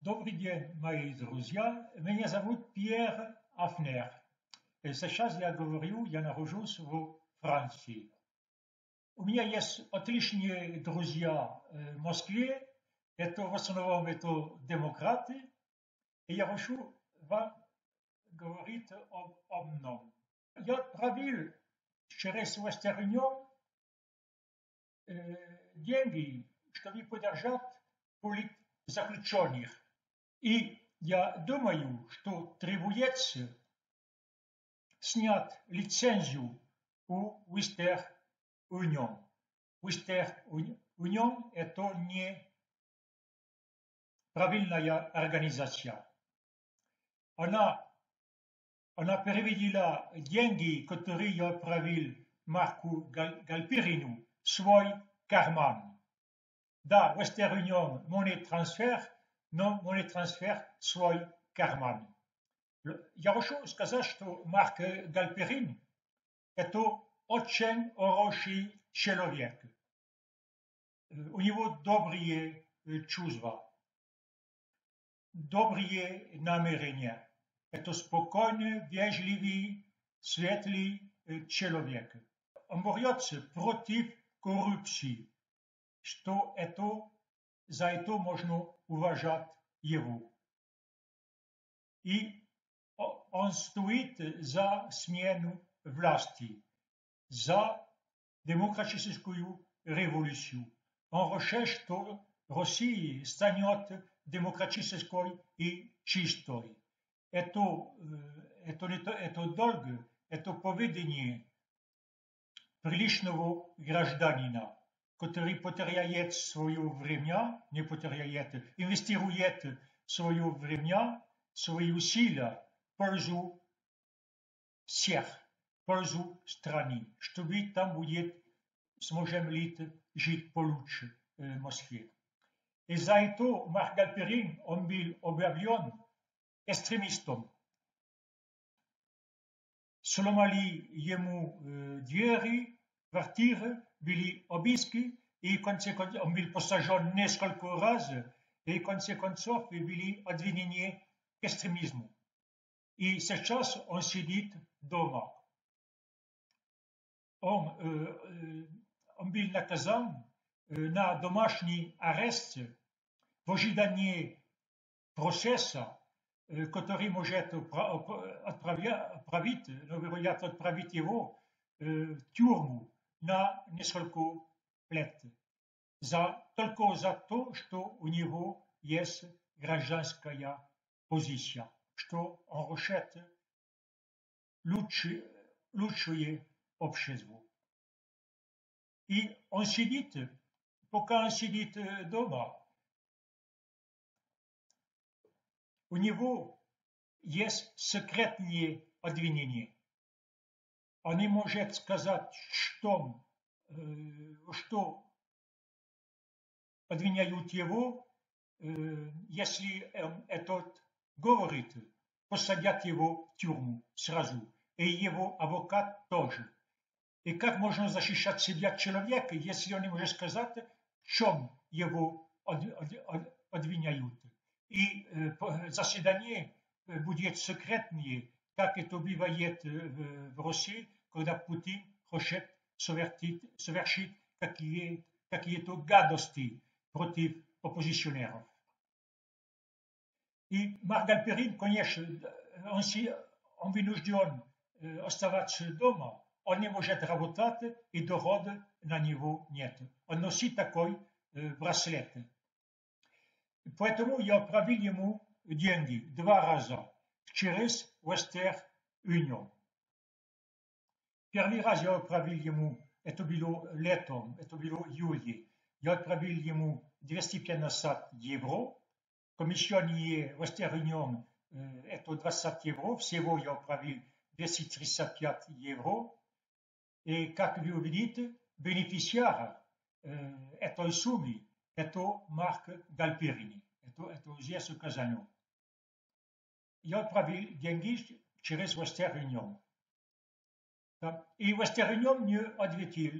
Добрый день, мои друзья. Меня зовут Пьер Афнер. И сейчас я нахожусь в Франции. У меня есть отличные друзья в Москве. В основном это демократы. И я хочу вам говорить о мном. Я отправил через Western Union деньги, чтобы поддержать политзаключенных. И я думаю, что требуется снять лицензию у Western Union. Western Union – это не правильная организация. Она перевела деньги, которые я отправил Марку Галперину, в свой карман. Да, Western Union money transfer, но money transfer в свой карман. Я хочу сказать, что Марк Галперин – это очень хороший человек. У него добрые чувства, добрые намерения. Это спокойный, вежливый, светлый человек. Он борется против коррупции, что за это можно уважать его. И он стоит за смену власти, за демократическую революцию. Он хочет, что Россия станет демократической и чистой. Это долг, это поведение приличного гражданина, который потеряет свое время, инвестирует свое время, свои усилия в пользу всех, в пользу страны, чтобы там сможем жить получше в Москве. И за это Марк Галперин, он был объявлен экстремистом. Сломали ему двери, квартиры, были обыски, и он был посажен несколько раз, и в конце концов были обвинены к экстремизму. И сейчас он сидит дома. Он был наказан на домашний арест в ожидании процесса, который может отправить его в тюрьму на несколько лет. Только за то, что у него есть гражданская позиция, что он хочет лучшее общество. И он сидит, пока он сидит дома, у него есть секретные обвинения. Он не может сказать, что обвиняют его, если этот говорит, посадят его в тюрьму сразу, и его адвокат тоже. И как можно защищать себя человека, если он не может сказать, в чем его обвиняют? И заседание будет секретное, как это бывает в России, когда Путин хочет совершить какие-то гадости против оппозиционеров. И Марк Галперин, конечно, он вынужден оставаться дома, он не может работать, и дохода на него нет. Он носит такой браслет. Поэтому я отправил ему деньги 2 раза через Western Union. Первый раз я отправил ему, это было летом, это было в июле, я отправил ему 250 евро, комиссионные Western Union это 20 евро, всего я отправил 235 евро. И как вы увидите, бенефициар этой суммы – это Марк Галперин. Это здесь указано. Я отправил деньги через Western Union. И Western Union мне ответил,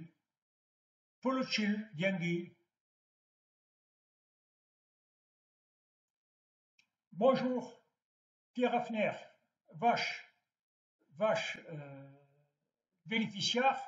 получил деньги Bonjour, Pierre Hafner, ваш бенефициар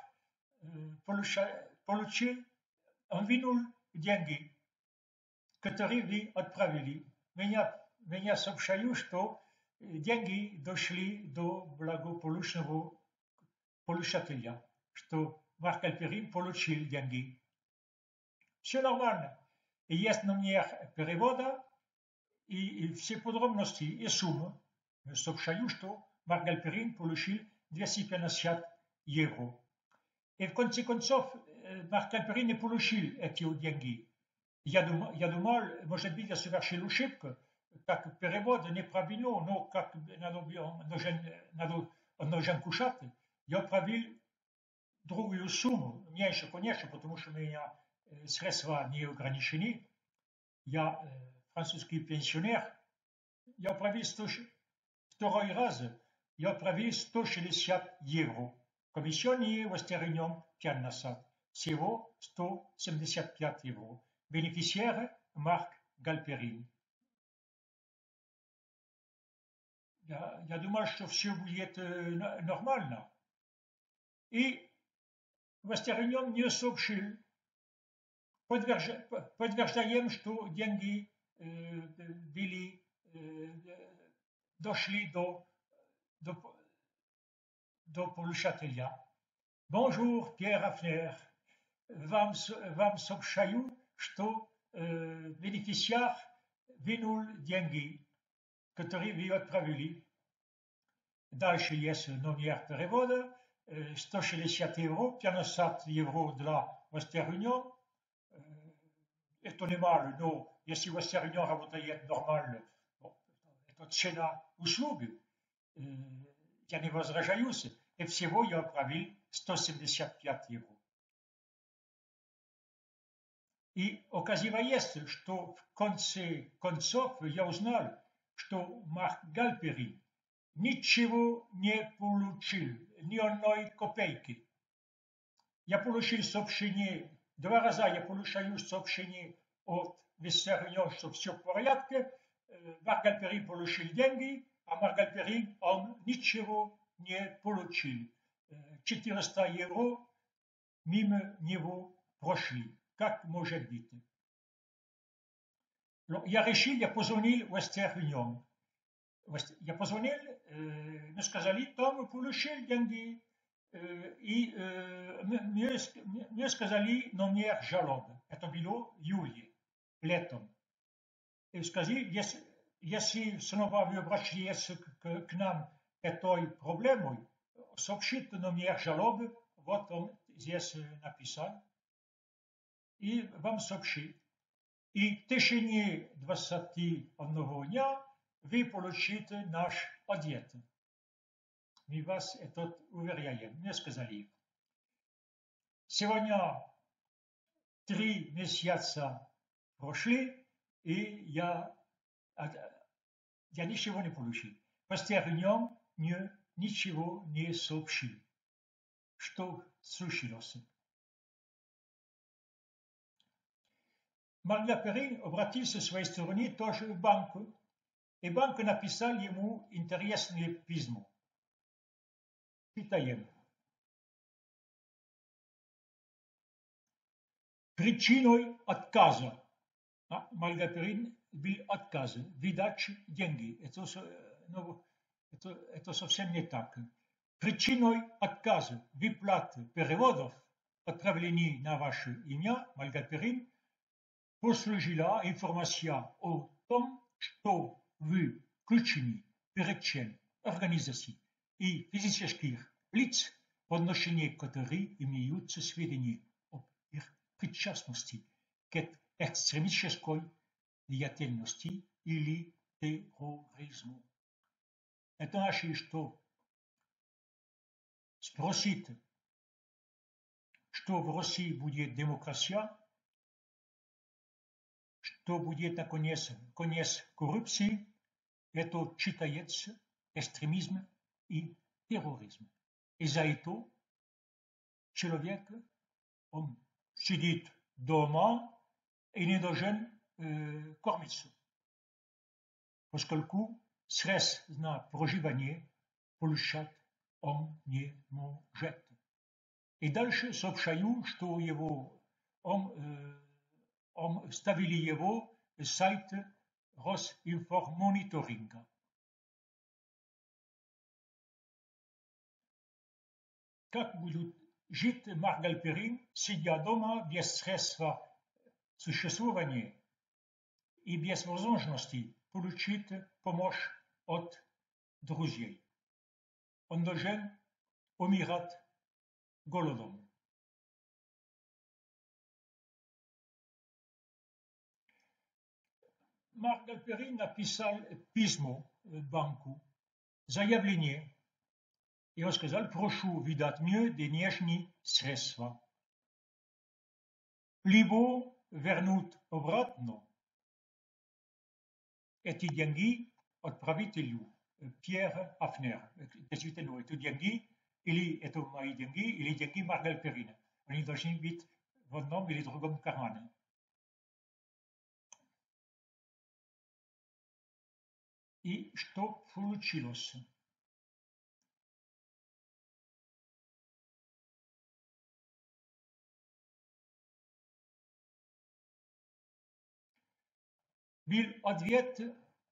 получил двинул деньги, которые вы отправили. Меня сообщают, что деньги дошли до благополучного получателя, что Марк Альперин получил деньги. Все нормально. И есть номер перевода и все подробности и суммы. Сообщаю, что Марк Альперин получил 250 евро. И в конце концов Марк Альперин не получил эти деньги. Я думал, может быть, я совершил ошибку, как перевод неправильно, но как нужен кушать, я отправил другую сумму, меньше, конечно, потому что у меня средства не ограничены. Я французский пенсионер, я отправил второй раз, я отправил 160 евро. Комиссионные востернем 50, всего 175 евро. Бенефициар Марк Галперин. Я думал, что все будет нормально. И востернем не сообщил. Подтверждаем, что деньги дошли до получателя. Bonjour, Pierre Hafner. Вам сообщаю, что бенефициар вынул деньги, которые вы отправили. Дальше есть номер перевода, 160 евро, 50 евро для Western Union. Это не мало, но если Western Union работает нормально, это цена услуги. Я не возражаюсь, и всего я отправил 175 евро. И оказывается, что в конце концов я узнал, что Марк Галперин ничего не получил, ни одной копейки. Я получил сообщение, 2 раза я получаю сообщение от Western Union, что все в порядке, Марк Галперин получил деньги, а Марк Галперин, он ничего не получил. 400 евро мимо него прошли. Как может быть? Я решил, я позвонил в Western Union. Я позвонил, мне сказали, там получил деньги. И мне сказали номер жалобы. Это было в июле, летом. И сказали, если снова вы обращаетесь к нам этой проблемой, сообщите номер жалобы, вот он здесь написан, и вам сообщит. И в течение 21 дня вы получите наш ответ. Мы вас это уверяем, мне сказали. Сегодня 3 месяца прошли, и я ничего не получил. Western Union мне ничего не сообщил. Что случилось? Марк Галперин обратился в своей стороне тоже в банку, и банк написал ему интересное письмо. Читаем. Причиной отказа. Марк Галперин был отказ выдачи деньги. Это совсем не так. Причиной отказа выплаты переводов, отправлений на ваше имя, Марк Галперин, послужила информация о том, что вы включены в перечень организаций и физических лиц, в отношении которых имеются сведения об их причастности к экстремистской деятельности или терроризму. Это значит, что спросить, что в России будет демократия, что будет наконец конец коррупции, это считается экстремизм и терроризм. И за это человек, он сидит дома и не должен кормиться. поскольку средств на проживание получать он не может. И дальше сообщаю, что он ставили его сайт Росинформониторинга. Как будет жить Марк Гальперин, сидя дома без средства существования и без возможности получить помощь от друзей? Он должен умирать голодом. Марк Гальперин написал письмо банку, заявление, и он сказал: прошу видать мне денежные средства, либо вернуть обратно эти деньги отправителю Pierre Hafner. Действительно, это деньги, или это мои деньги, или деньги Марк Гальперина. Они должны быть в одном или другом кармане. И что получилось? Был ответ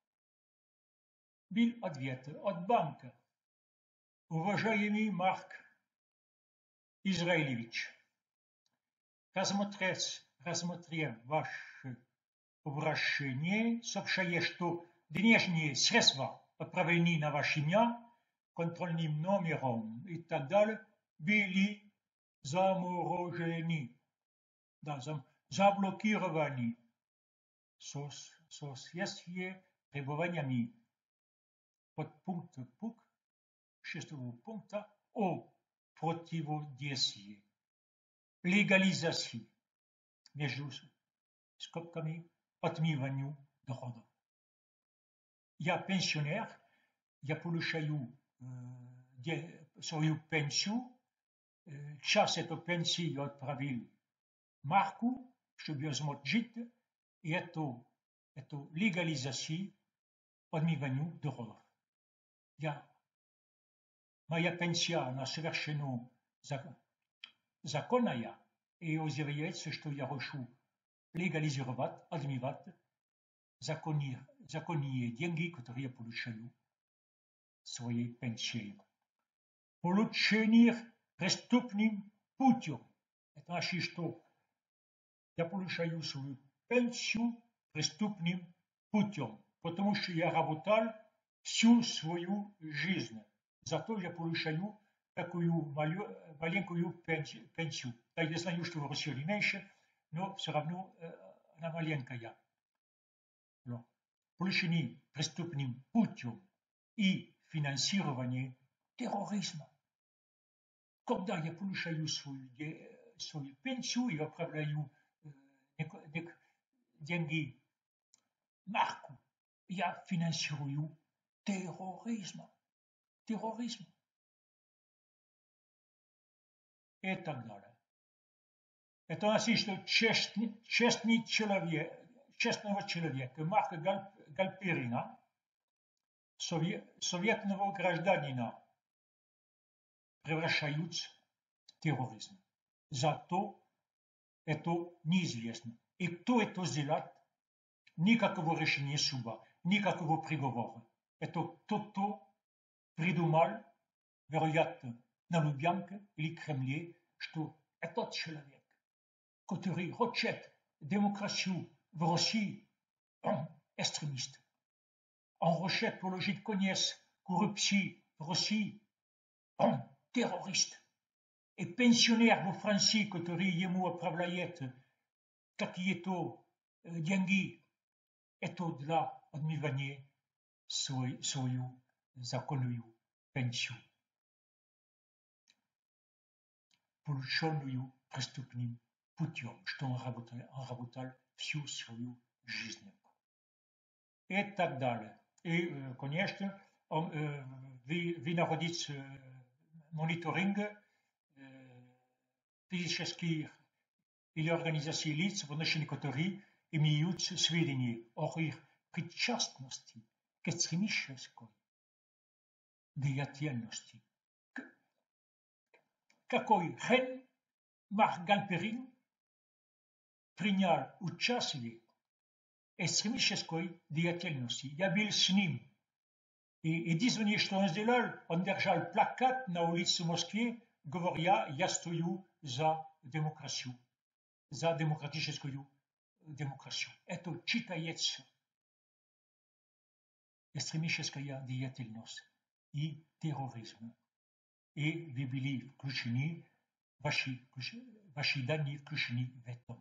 от банка: уважаемый Марк Израилевич, рассмотрев ваше обращение, сообщая, что денежные средства, отправленные на ваше имя, контрольным номером и так далее, были заморожены, заблокированы в соответствии с требованиями подпункта ПУК 6 пункта о противодействии легализации, между скобками, отмыванию доходов. Я пенсионер, я получаю свою пенсию, часть этой пенсии я отправил Марку, чтобы он смог жить, и это легализация отмыванию доходов. Моя пенсия, она совершенно законная, и означается, что я хочу легализировать, отмывать законные деньги, которые я получаю своей пенсией. Получение преступным путем. Это значит, что я получаю свою пенсию преступным путем, потому что я работал всю свою жизнь. Зато я получаю такую маленькую пенсию. Да, я знаю, что в России меньше, но все равно она маленькая. Получение преступным путем и финансирование терроризма. Когда я получаю свою пенсию и отправляю деньги Марку, я финансирую терроризм. И так далее. Это значит, что честного человека, Марка Гальперина, советского гражданина, превращают в терроризм. Зато это неизвестно. И кто это сделает? Никакого решения суда, никакого приговора. Это кто-то придумал, вероятно, на Лубянке или Кремле, что этот человек, который хочет démocratie в России, он экстремист. Он хочет положить конец коррупции в России, он террорист. И пенсионер во Франции, который ему отправляет какие-то деньги, это для отмывания свою законную пенсию, полученную преступным путем, что он работал всю свою жизнь. И так далее. И, конечно, вы находите мониторинг физических или организаций лиц, в отношении которых имеются сведения о их причастности к экстремистской деятельности. Какой хен Марк Галперин принял участие в экстремистской деятельности. Я был с ним. И единственное, что он сделал, он держал плакат на улице Москвы, говоря: «Я стою за демократию, за демократическую демократию». Это читается экстремистская деятельность и терроризм. И вы были включены, ваши данные включены в этом.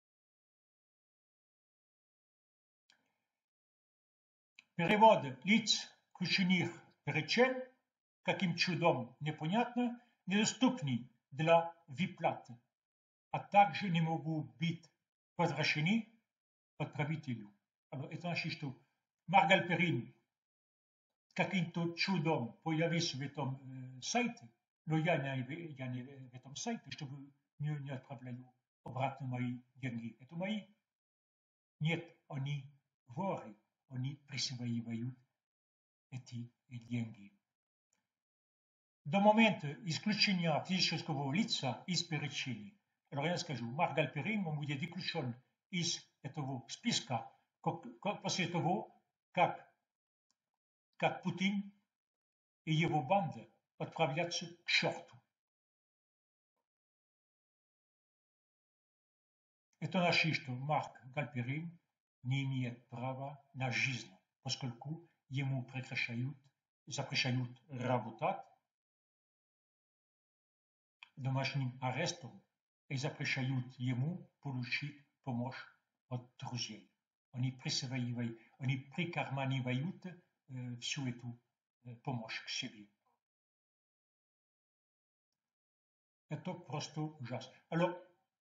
Перевод лиц, включенных перечень, каким чудом непонятно, недоступны для выплаты, а также не могут быть возвращены отправителю. Это значит, что Марк Галперин каким-то чудом появился в этом сайте, но я не в этом сайте, чтобы не отправляю обратно мои деньги. Это мои. Нет, они воры, они присваивают эти деньги. До момента исключения физического лица из перечня, alors я скажу, Марк Галперин будет исключен из этого списка после того, как Путин и его банда отправляются к черту. Это значит, что Марк Галперин не имеет права на жизнь, поскольку ему запрещают работать домашним арестом и запрещают ему получить помощь от друзей. Они прикарманивают всю эту помощь к себе. Это просто ужасно. Alors,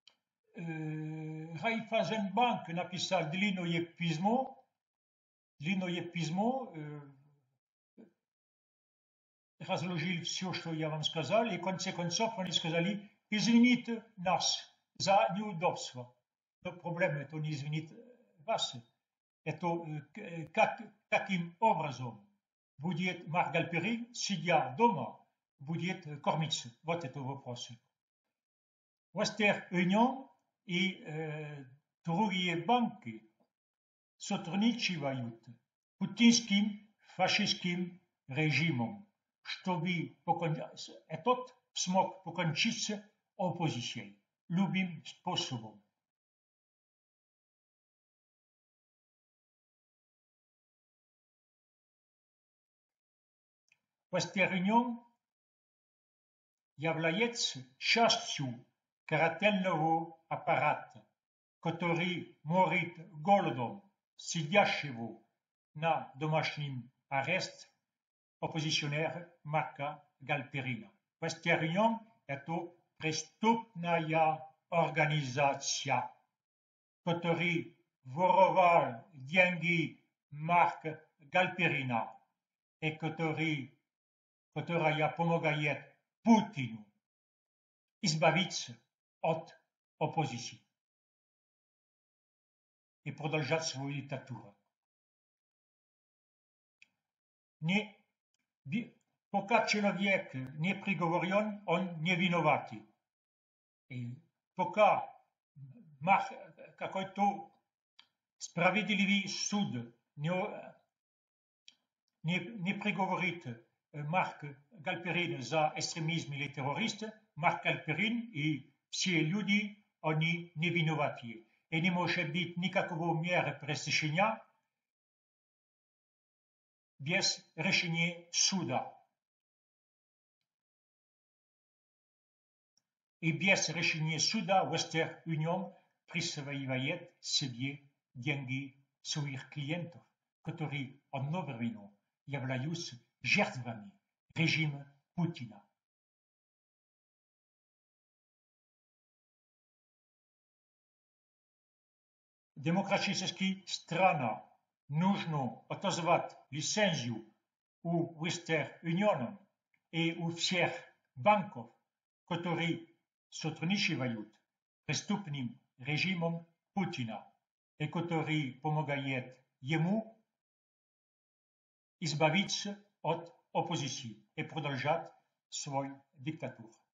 Райффайзенбанк написал длинное письмо, разложил все, что я вам сказал, и в конце концов они сказали: извините нас за неудобство. Но проблема это не извинит вас. Это каким образом будет Марк Галперин, сидя дома, будет кормиться? Вот это вопрос. Western Union и другие банки сотрудничают с путинским фашистским режимом, чтобы этот смог покончить с оппозицией любым способом. Western Union является частью карательного аппарата, который морит голодом сидящего на домашнем аресте оппозиционера Марка Галперина. Western Union – это преступная организация, которая воровала деньги Марка Галперина и которая помогает Путину избавиться от оппозиции и продолжать свою диктатуру. Пока человек не приговорен, он не виноват. И пока какой-то справедливый суд не приговорит Марка Галперина за экстремизм или террориста, Марк Галперин и все люди, они не виноваты. И не может быть никакого меры пресечения без решения суда. И без решения суда Western Union присваивает себе деньги своих клиентов, которые одновременно являются жертвами режима Путина. Демократические страны нужно отозвать лицензию у Western Union и у всех банков, которые сотрудничают с преступным режимом Путина и которые помогают ему избавиться от оппозиции и продолжать свою диктатуру.